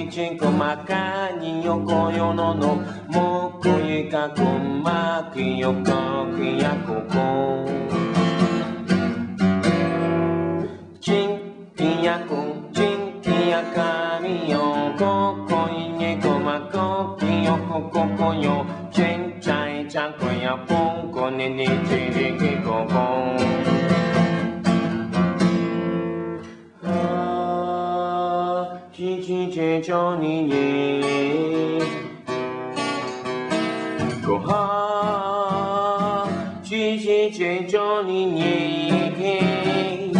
ちこまかによこよののもくいかこまきよこきやここちんきやこちんきやかみよここいねこまこきよこここよちんちゃいちゃんこやぽんこねねちりきここ七七九二一，go ha，七七九九二一。